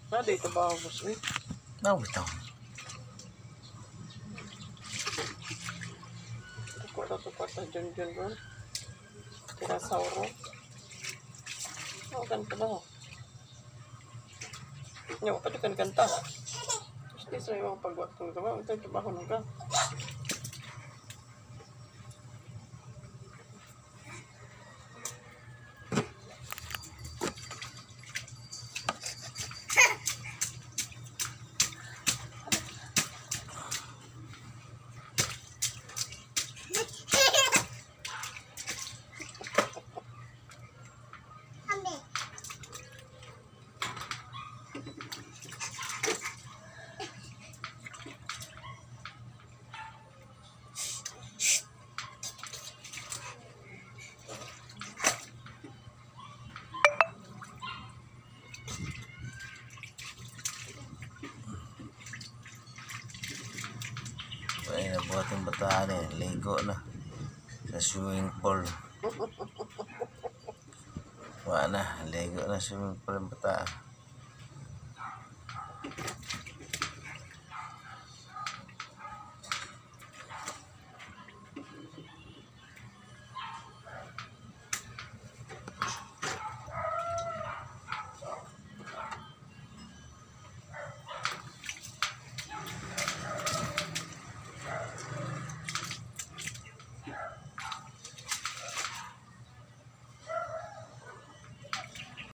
Na dito ba ako boss? Nawitaw. Ako na ito pa sa dyan ron. Tirasauro. Ganito ba ho? Nyawa pa kan kanta. Gusto sa iyo pagwatong gawa. Ito trabaho nung ka. Ay, nabuhat yung bataan eh. Ligo na. Sa swimming pool. Wala na. Ligo na swimming pool yung bataan.